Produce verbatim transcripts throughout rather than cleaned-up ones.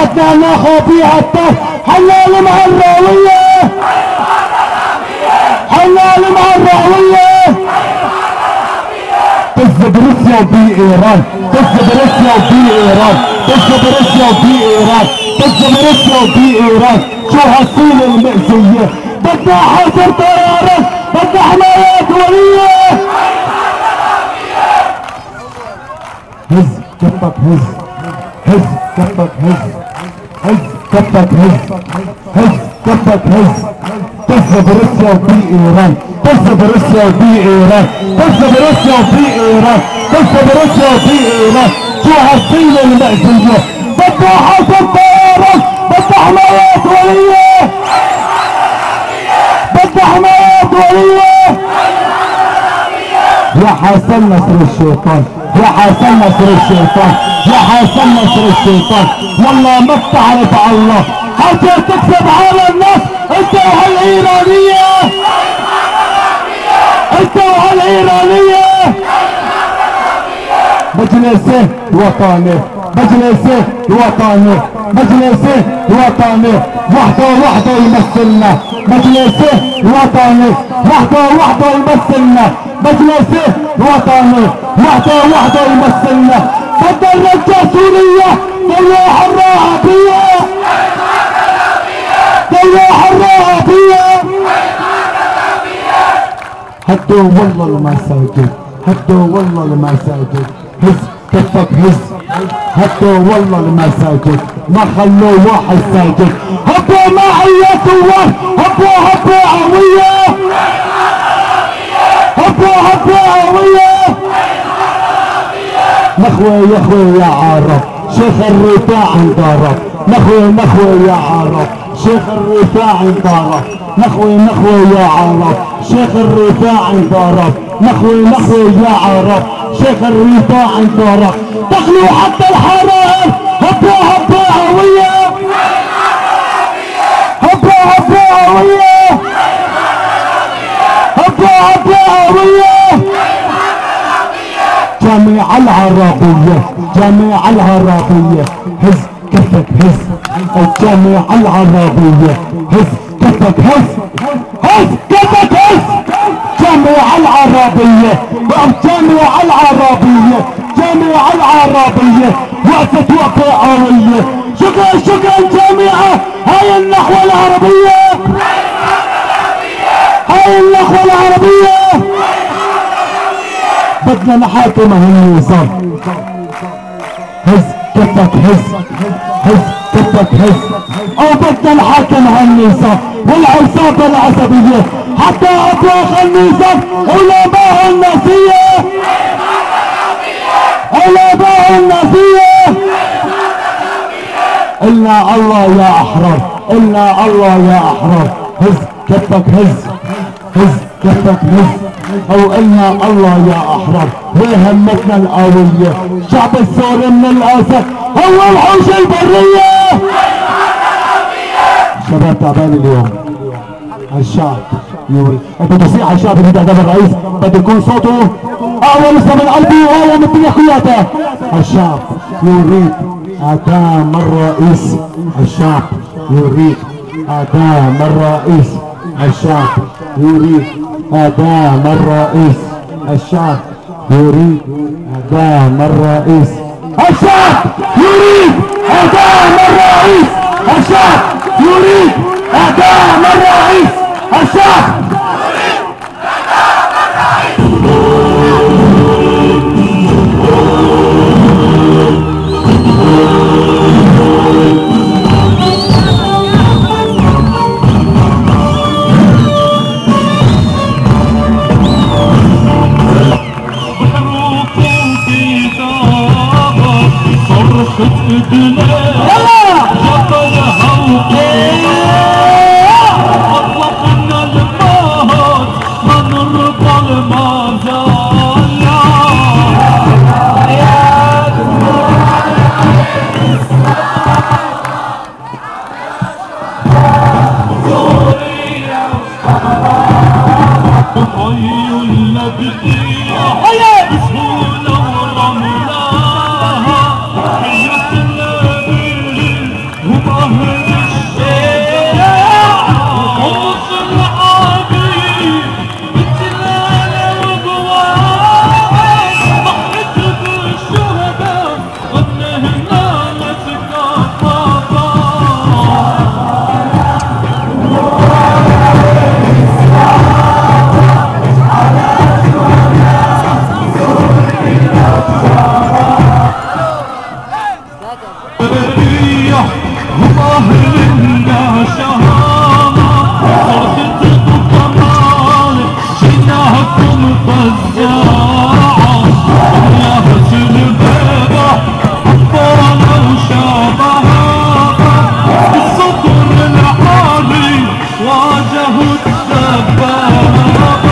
بدنا ناخذ فيها الطف. حلال مع الراوية، حلال مع الراوية. طز بروسيا وبايران، طز بروسيا وبايران، طز بروسيا وبايران، طز بروسيا وبايران. شو هالصيلة المأسية؟ بدنا حاصر طيران، بدنا حمايات ولية. هز كفك، هز هز كفك، هز هز كفك، هز هز كفك، هز. طز بروسيا وبايران، طز بروسيا وبايران، طز بروسيا وبايران، طز بروسيا وبايران. شو هالصيلة المأسية؟ بدنا حاصر طيران، بدنا حمايات ولية، بدنا حمايات ولية. يا حسن نصر الشيطان، يا حسن نصر الشيطان، يا حسن نصر الشيطان. والله ما بتعرف على الله، حتى تكسب على الناس انت وهالايرانية، انت وهالايرانية. مجلسي وطني، مجلسي وطني، مجلسي وطني. وحده وحده يمثلنا، مجلسي وطني. وحده وحده يمثلنا، مجلسي وطني. وحده وحده يمثلنا. بدنا نرجع سوريا، طلع الرهبية، طلع الرهبية. هدوا والله المساجد، هدوا والله المساجد. هز كفك، هز هدوا والله المساجد، ما خلوا واحد ساجد. هبوا معي يا ثوار، هبوا هبوا قوية، هبوا هبوا قوية. نخوي يا اخوي يا عرب، شيخ الرفاع انضرب. نخوي نخوي يا عرب، شيخ الرفاع انضرب. نخوي نخوي يا عرب، شيخ الرفاع انضرب. نخوي نخوي يا عرب، شيخ الرفاع انضرب. دخلوا حتى الحرائر، هبوا هبوا قوية، هبوا هبوا قوية، هبوا هبوا قوية. جميع العربية، جميع العربية. هز كفك، هز الجميع العربية. هز كفك، هز هز كفك، هز جميع العربية، جميع العربية، جميع العربية. وقفت وقفة قوية. شكرا شكرا جميعا. هاي النخوة العربية، هاي النخوة العربية. بدنا نحاكم هالنظام. هز كفك، هز هز كفك، هز. او بدنا نحاكم هالنظام والعصابة العصبية حتى اطلاق النظام. علماء النازية، علماء النازية. إلا الله يا احرار، إلا الله يا احرار. هز كفك، هز هز كفك، هز. او إلنا الله يا احرار. وهمتنا القوية، شعب السوري من الاسد هو الحوش البرية. شباب تعبان اليوم، الشعب يوري. انت تصيح على الشعب اللي قدام الرئيس، بده يكون صوته اقوى لسه من قلبي واقوى من الدنيا كلياتها. الشعب يريد ادام الرئيس، الشعب يريد ادام الرئيس، الشعب يريد ادام الرئيس، الشعب يريد ادام الرئيس، الشعب يريد ادام الرئيس، الشعب يريد ادام الرئيس، الشعب هم أهل النشامة صرت الضمان جناحكم فزاعة يا حسن بيضة حطونا وشابها بالصدر العالي واجهوا السبابة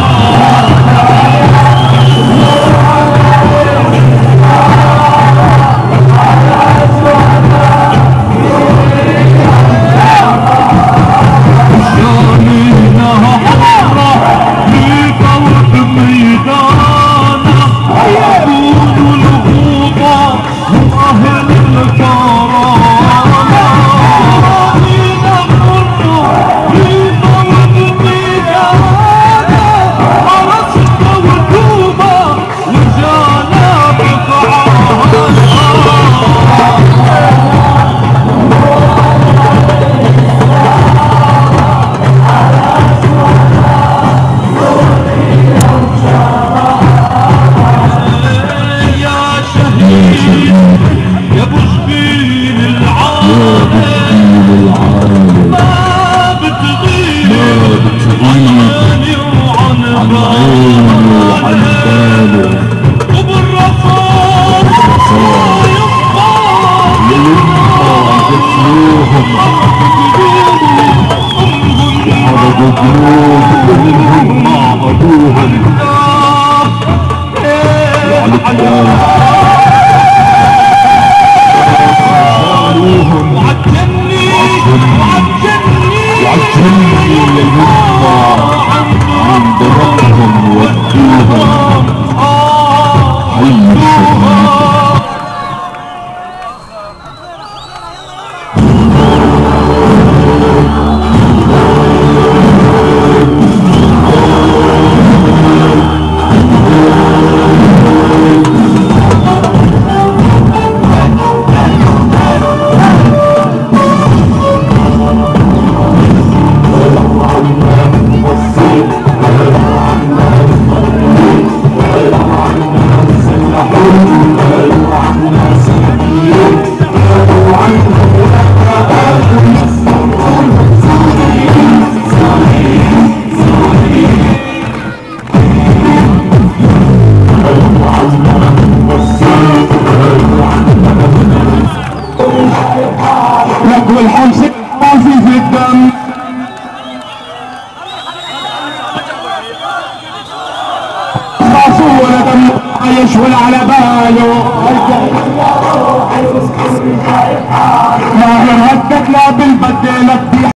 والحمص طافي في الدم خاصوا ولا دم يشول على باله ما غير هدك لا بالبدلك